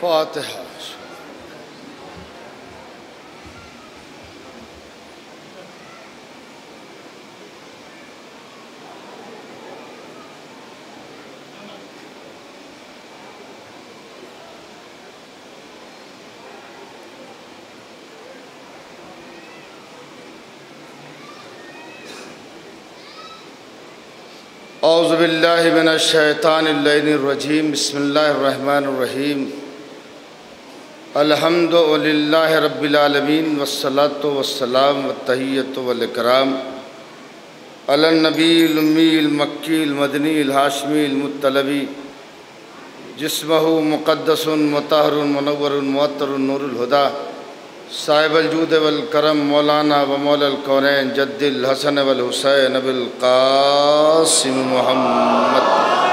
फातिहा। औज़ु बिल्लाहि मिनश शैतानिर रजीम। बिस्मिल्लाहिर्रहमानिर्रहीम। अल्हम्दुलिल्लाहि रब्बिल आलमीन वस्सलातु वस्सलाम वत्तहिय्यतु वल इकराम अलन नबील उम्मील मक्कील मदनील हाशमील मुत्तलबी जिस्महु मुक़द्दसुन मुतहरुन मुनव्वरुन मुअत्तरुन नूरुल हुदा साहिबुल जूद वल करम मौलाना व मौलल कौनैन जद्दिल हसन वल हुसैन अबुल क़ासिम मुहम्मद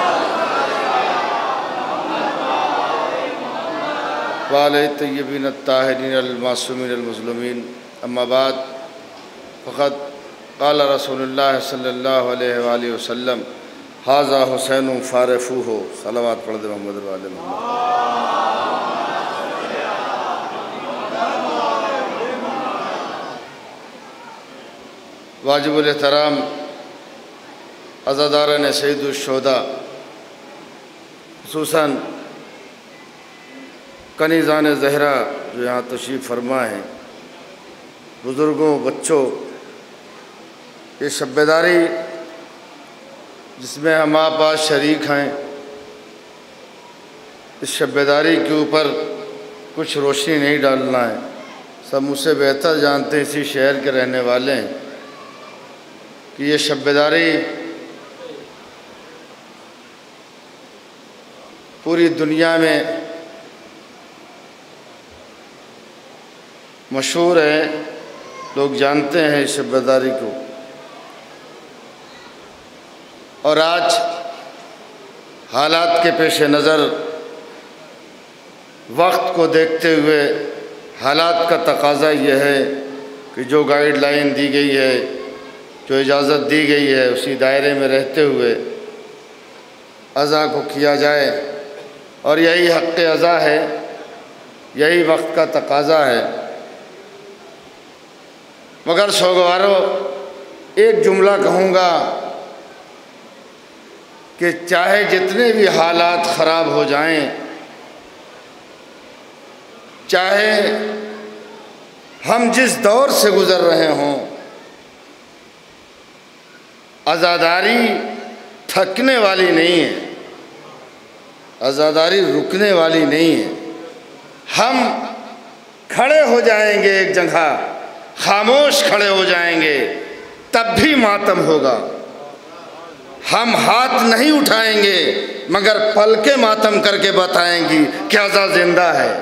वाले तय्यबीन अत्ताहिरीन अल मासूमीन अल मुज़लूमीन। अम्मा बाद फ़क़द क़ाल रसूलुल्लाह सल्लल्लाहु अलैहि वसल्लम हाज़ा हुसैन फ़ारिफ़ूहु। सलावत पढ़ दे मोहम्मद वाले मोहम्मद। वाजिबुल एहतराम अज़ादारान सैयदुश शुहदा, खुसूसन कनीज़ान ज़हरा जो यहाँ तशरीफ़ फरमा हैं, बुज़ुर्गों, बच्चों, ये शब्बेदारी जिसमें हम आप आज शरीक हैं, इस शब्बेदारी के ऊपर कुछ रोशनी नहीं डालना है। सब मुझसे बेहतर जानते हैं, इसी शहर के रहने वाले हैं, कि ये शब्बेदारी पूरी दुनिया में मशहूर है, लोग जानते हैं इस शब्बेदारी को। और आज हालात के पेश नज़र, वक्त को देखते हुए, हालात का तकाज़ा यह है कि जो गाइडलाइन दी गई है, जो इजाज़त दी गई है, उसी दायरे में रहते हुए अज़ा को किया जाए। और यही हक़ अज़ा है, यही वक्त का तकाज़ा है। मगर सोगवारों, एक जुमला कहूँगा कि चाहे जितने भी हालात ख़राब हो जाएं, चाहे हम जिस दौर से गुज़र रहे हों, आज़ादारी थकने वाली नहीं है, आज़ादारी रुकने वाली नहीं है। हम खड़े हो जाएंगे एक जगह, खामोश खड़े हो जाएंगे, तब भी मातम होगा। हम हाथ नहीं उठाएंगे, मगर पलके मातम करके बताएंगी कि आज़ाद जिंदा है।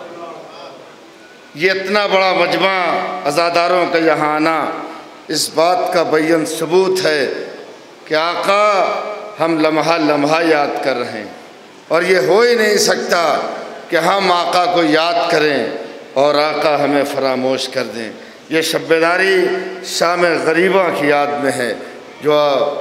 ये इतना बड़ा मजमा आज़ादारों का यहाँ आना इस बात का बय्यन सबूत है कि आका हम लम्हा लम्हा याद कर रहे हैं। और ये हो ही नहीं सकता कि हम आका को याद करें और आका हमें फरामोश कर दें। ये शब्बेदारी शाम गरीबा की याद में है, जो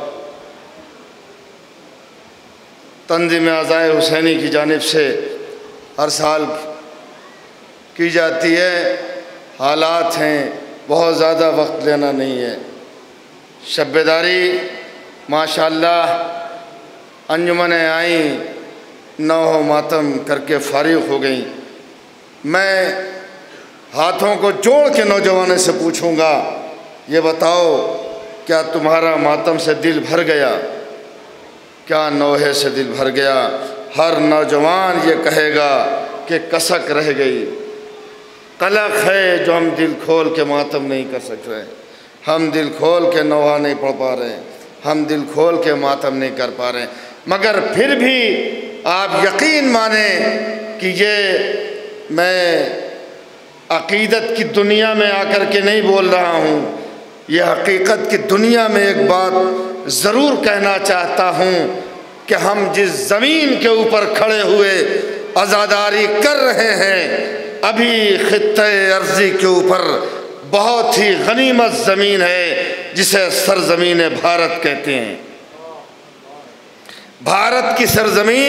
तंज़ीम आज़ाए हुसैनी की जानिब से हर साल की जाती है। हालात हैं, बहुत ज़्यादा वक्त लेना नहीं है। शब्बेदारी माशाअल्लाह अंजुमनें आईं, नौ मातम करके फारिग हो गई। मैं हाथों को जोड़ के नौजवानों से पूछूंगा, ये बताओ क्या तुम्हारा मातम से दिल भर गया? क्या नौहे से दिल भर गया? हर नौजवान ये कहेगा कि कसक रह गई। कलक है जो हम दिल खोल के मातम नहीं कर सक रहे, हम दिल खोल के नौहा नहीं पढ़ पा रहे, हम दिल खोल के मातम नहीं कर पा रहे। मगर फिर भी आप यकीन माने कि ये मैं अक़ीदत की दुनिया में आकर के नहीं बोल रहा हूँ, ये हकीकत की दुनिया में एक बात ज़रूर कहना चाहता हूँ कि हम जिस ज़मीन के ऊपर खड़े हुए आज़ादारी कर रहे हैं, अभी खित्ते अर्ज़ी के ऊपर बहुत ही गनीमत ज़मीन है, जिसे सरज़मीन भारत कहते हैं। भारत की सरज़मीन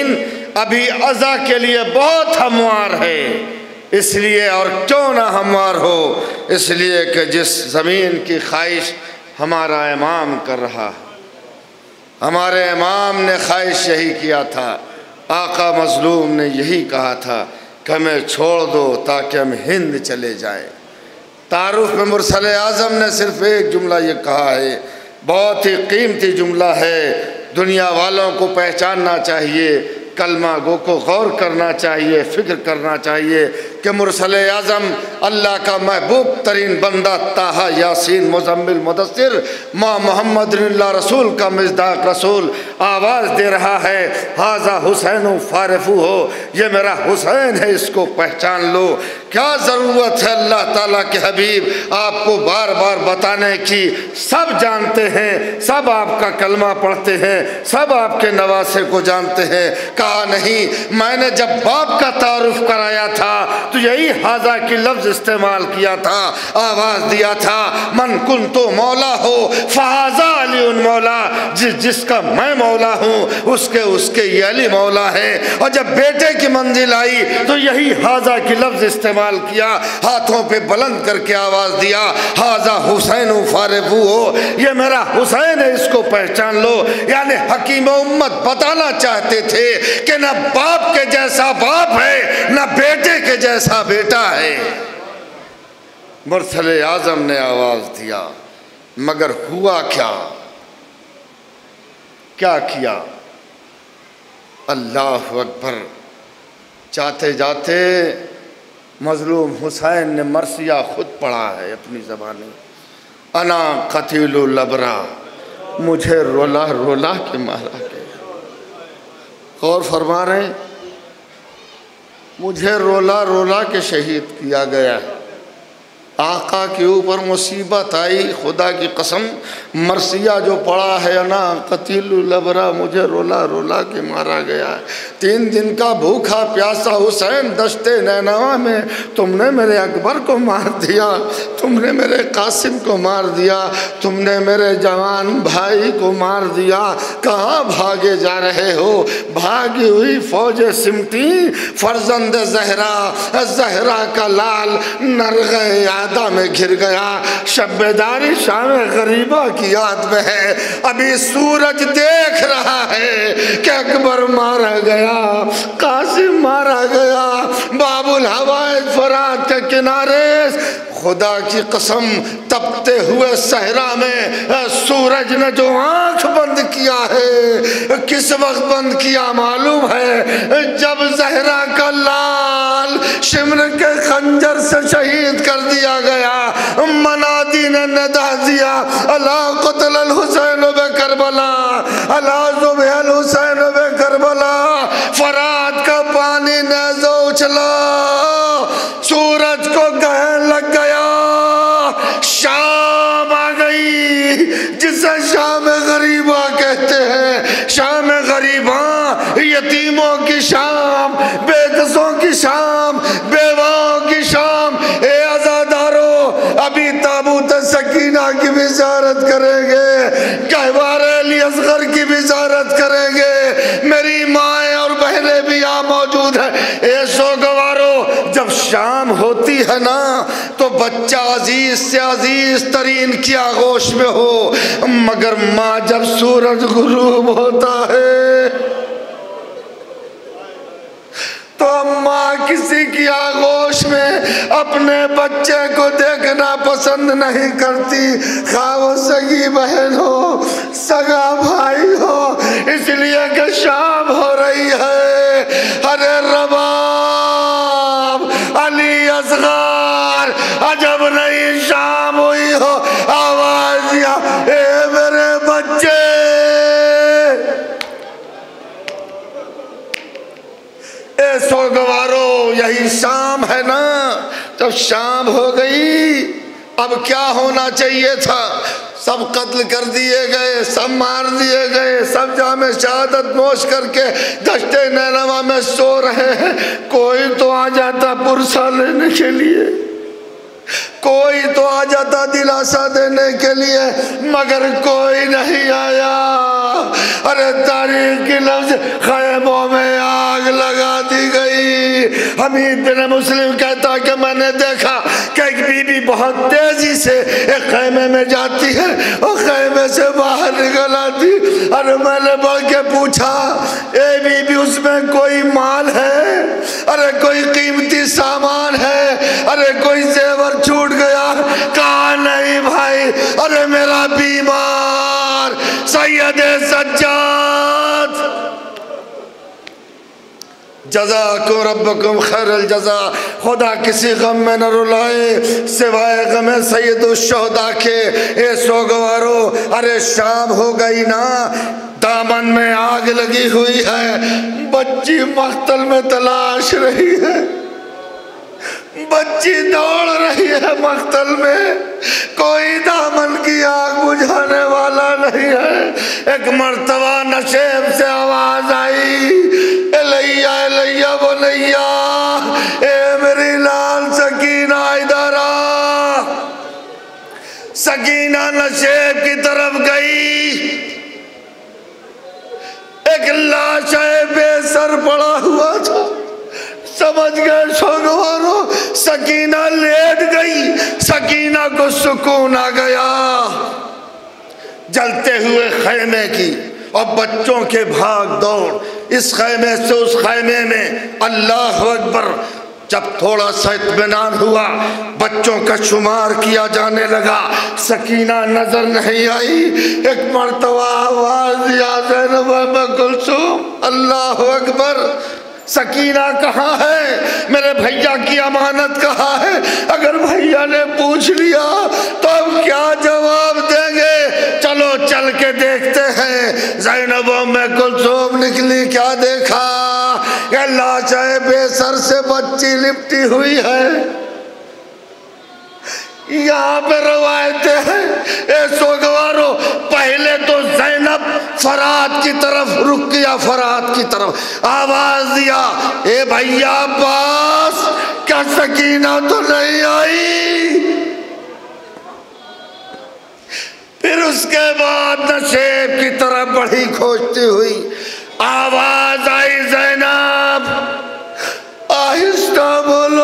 अभी अज़ा के लिए बहुत हमवार है। इसलिए, और क्यों ना हमवार हो, इसलिए कि जिस ज़मीन की ख्वाहिश हमारा इमाम कर रहा है, हमारे इमाम ने ख्वाहिश यही किया था, आका मज़लूम ने यही कहा था कि हमें छोड़ दो ताकि हम हिंद चले जाएं। तारुफ में मुरसल आज़म ने सिर्फ एक जुमला ये कहा है, बहुत ही कीमती जुमला है, दुनिया वालों को पहचानना चाहिए, कलमा गो को गौर करना चाहिए, फ़िक्र करना चाहिए कि मुरसल आज़म अल्लाह का महबूब तरीन बंदा ताहा यासीन मुज़म्मिल मुदस्सिर माँ मोहम्मद रसूल का मिज़दाक़ रसूल आवाज़ दे रहा है, हाज़ा हुसैन फ़ारिफ़ू हो, ये मेरा हुसैन है, इसको पहचान लो। क्या ज़रूरत है अल्लाह ताला के हबीब आपको बार बार बताने की? सब जानते हैं, सब आपका कलमा पढ़ते हैं, सब आपके नवासे को जानते हैं। कहा नहीं, मैंने जब बाप का तारुफ कराया था तो यही हाजा की लफ्ज़ इस्तेमाल किया था, आवाज़ दिया था, मन कुन तो मौला हो फ़हाज़ा अली उन मौला, जिसका मैं मौला हूँ उसके ये अली मौला है। और जब बेटे की मंजिल आई तो यही हाजा की लफ्ज़ इस्तेमाल किया, हाथों पे बुलंद करके आवाज़ दिया, हाजा हुसैन फ़ारिफ़ू हो, ये मेरा हुसैन है, इसको पहचान लो। यानी हकीम उम्मत बताना चाहते थे कि न बाप के जैसा बाप है, न बेटे के जैसा बेटा है। मुरसल आज़म ने आवाज़ दिया, मगर हुआ क्या? क्या किया? अल्लाह अकबर। चाहते जाते मजलूम हुसैन ने मरसिया खुद पढ़ा है अपनी ज़बानी, अना कतीलुल अबरा, मुझे रोला रोला के मारा गया। गौर फरमा रहे, मुझे रोला रोला के शहीद किया गया। आका के ऊपर मुसीबत आई, खुदा की कसम मरसिया जो पड़ा है ना, कतीलुल अबरा, मुझे रोला रोला के मारा गया है। 3 दिन का भूखा प्यासा हुसैन दश्ते नैनवा में तुमने मेरे अकबर को मार दिया, तुमने मेरे कासिम को मार दिया, तुमने मेरे जवान भाई को मार दिया। कहाँ भागे जा रहे हो? भागी हुई फौज सिमटी फर्जंद ज़हरा, ज़हरा का लाल नरग़े यादा में घिर गया। शब्बेदारी शाम गरीबा की याद में है। अभी सूरज देख रहा है कि अकबर मारा गया, कासिम मारा गया, बाबुल हवाइज फरात के किनारे। खुदा की कसम तपते हुए सहरा में सूरज ने जो आंख बंद किया है, किस वक्त बंद किया मालूम है? जब ज़हरा का लाल शिमर के खंजर से शहीद कर दिया गया। मनादी ने निदा दिया, अला क़त्ल अल हुसैन बे करबला, अला ज़ुबह अल हुसैन बे करबला। फरात का पानी नेज़ो उछला, सूरज को गहन लग गया। शाम आ गई, जिसे शाम गरीबा कहते हैं। शाम गरीबा, यतीमों की शाम, बेकसों की शाम, बेवाओं की शाम। ए आज़ादारो, अभी ताबूत सकीना की भी ज़ियारत करेंगे, कहवार अली असगर की भी ज़ियारत करेंगे। मेरी माएँ और बहनें भी यहाँ मौजूद हैं। ए सोगवारो, जब शाम होती है ना तो बच्चा अजीज से अजीज तरीन की आगोश में हो, मगर माँ जब सूरज गुरूब होता है तो माँ किसी की आगोश में अपने बच्चे को देखना पसंद नहीं करती, खा वो सगी बहन हो, सगा भाई हो। इसलिए कि शाम हो रही है। अरे रबाब अली असगर, अजब नहीं शाम हुई हो, आवाज दिया, ए मेरे बच्चे। ए सोगवारो, यही शाम है ना? जब शाम हो गई, अब क्या होना चाहिए था? सब कत्ल कर दिए गए, सब मार दिए गए, सब जामे शहादत नोश करके दश्ते नैनवा में सो रहे हैं। कोई तो आ जाता पुरसा लेने के लिए। कोई तो आ जाता दिलासा देने के लिए, मगर कोई नहीं आया। अरे तारीख की लफ्ज खैमों में आग लगा दी गई। हमीद बिन मुस्लिम कहता कि मैंने देखा कि एक बीबी बहुत तेजी से एक खैमे में जाती है और खैमे से बाहर निकल आती। अरे मैंने बढ़ के पूछा, ए बीबी उसमें कोई माल है? अरे कोई कीमती सामान है? अरे कोई जेवर छूट गया? कहा नहीं भाई, अरे मेरा बीमार सैयद सज्जाद, जज़ाकुम रब्बुकुम खैरल जज़ा। खुदा किसी गम में न रुलाए सिवाय गम सैयदुश्शुहदा के। ए सोगवारो, अरे शाम हो गई ना, दामन में आग लगी हुई है, बच्ची मख्तल में तलाश रही है, बच्ची दौड़ रही है मख्तल में, कोई दामन की आग बुझाने वाला नहीं है। एक मर्तबा नशेब से आवाज आई, एलैया एलैया बोलैया, ए मेरी लाल सकीना इधर आ। सकीना नशेब की तरफ गई, एक लाश बेसर पड़ा हुआ था। समझ गए सोगवारो, सकीना लेट गई, सकीना को सुकून आ गया। जलते हुए खैमे की और बच्चों के भाग दौड़, इस खैमे से उस खैमे में, अल्लाह अकबर। जब थोड़ा सा इत्मीनान हुआ, बच्चों का शुमार किया जाने लगा, सकीना नजर नहीं आई। एक मर्तबा आवाज दिया, ज़ैनब कुलसूम, अल्लाह अकबर, सकीना कहाँ है? मेरे भैया की अमानत कहाँ है? अगर भैया ने पूछ लिया तो अब क्या जवाब देंगे? चलो चल के देखते हैं। ज़ैनब में कुलसूम निकली, क्या देखा? लाश बेसर से बच्ची लिपटी हुई है। यहाँ पे रवायतें हैं, ए सोगवारो, पहले तो ज़ैनब फरात की तरफ रुक गया, फरात की तरफ आवाज दिया, ए भैया अब्बास, क्या सकीना तो नहीं आई? फिर उसके बाद नशेब की तरफ बढ़ी खोजती हुई, आवाज आई, ज़ैनब आहिस्ता बोलो,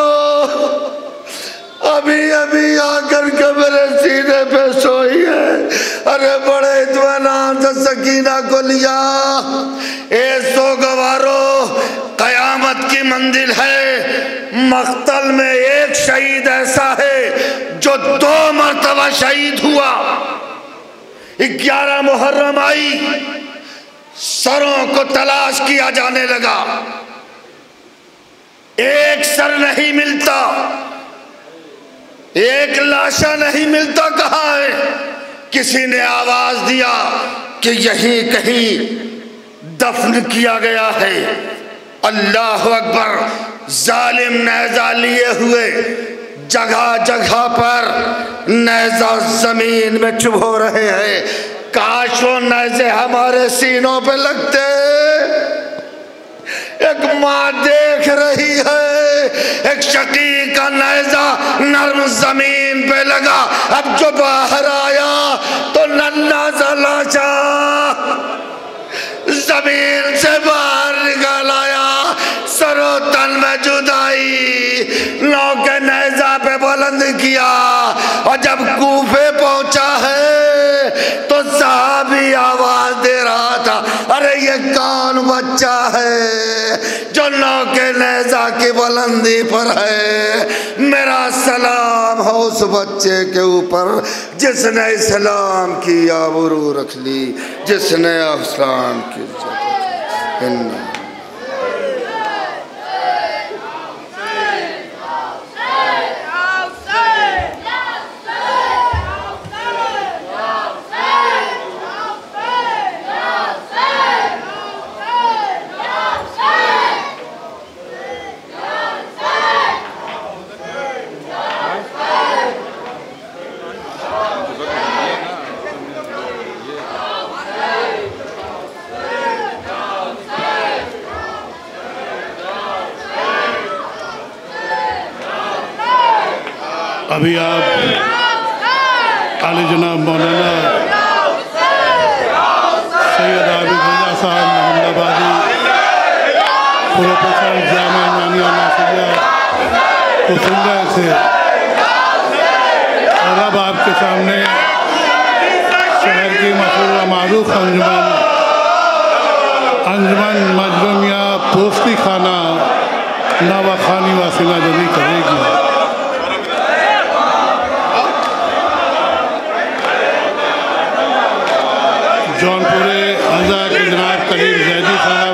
अभी अभी आकर के मेरे सीने पे सोई है। अरे बड़े इत्मीनान से सकीना को लिया। ए सोगवारो, कयामत की मंजिल है, मख्तल में एक शहीद ऐसा है जो 2 मरतबा शहीद हुआ। 11 मुहर्रम आई, सरों को तलाश किया जाने लगा, एक सर नहीं मिलता, एक लाशा नहीं मिलता, कहाँ है? किसी ने आवाज दिया कि यहीं कहीं दफन किया गया है। अल्लाह अकबर, जालिम नेज़ा लिए हुए जगह जगह पर नेज़ा जमीन में चुभो रहे हैं। काश वो नेज़े हमारे सीनों पे लगते। एक माँ देख रही है, एक शकीक का नेज़ा नर्म जमीन पे लगा, अब जो बाहर आया तो नन्हा सा लाशा जमीन से बाहर निकल आया। सरो तन में जुदाई, नौ के नेज़ा पे बुलंद किया, और जब कूफे पहुंचा है तो साहबी आवाज दे रहा था, अरे ये कौन बच्चा है जो नौ के नेज़ा की बुलंदी पर है? मेरा सलाम हो उस बच्चे के ऊपर जिसने इस्लाम की आबरू रख ली, जिसने इस्लाम की इज्जत। अभी आप आले जनाब मौलाना सैयद आबिद रज़ा साहब मोहम्मदाबादी प्रोफेसर जामा इमामिया नासिरिया को सुन रहे थे और अब आपके सामने शहर की मशहूर व मारूफ अंजुमन मजलूमिया पोस्ती खाना नवाखानी वासिला जनी करेगी। जौनपुरे अज़ा के जनाब कलीम जैदी साहब,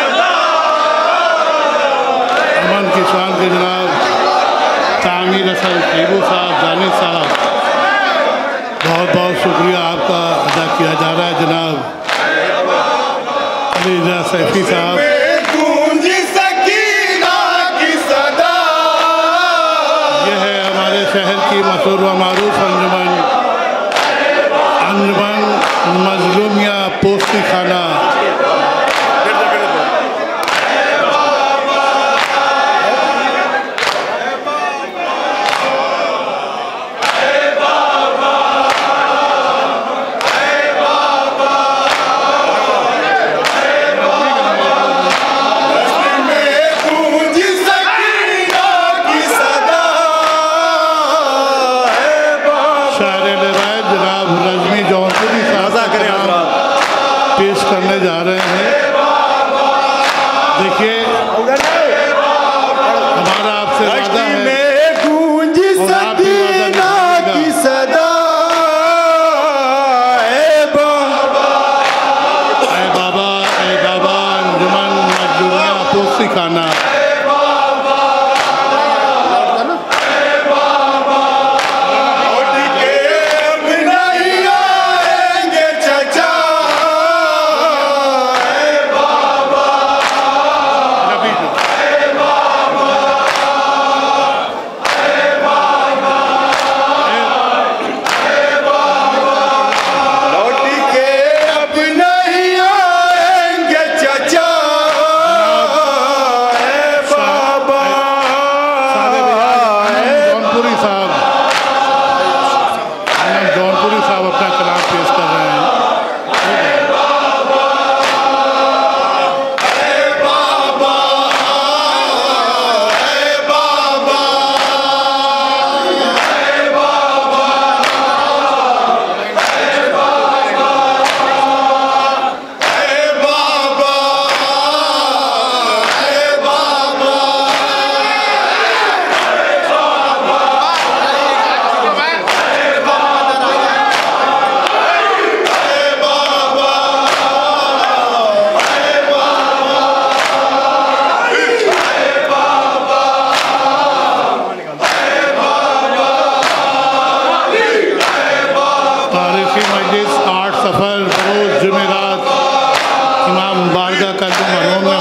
अमन किसान के जनाब तामीर हसन खीबू साहब, दानिश साहब, बहुत बहुत शुक्रिया आपका अदा किया जा रहा है। जनाब अली रज़ा सैफी साहब, यह है हमारे शहर की मशहूर व मारूफ अंजुमन मजलूमिया पोस्ती खाना। पेश करने जा रहे हैं। देखिए हमारा आपसे वादा है और आप भी वादा निभाइएगा। ऐ बाबा अंजुमन मजलूमिया पोस्ती खाना। सफ़र रोज़ जुमेरात इमाम बारगाह का मरहूम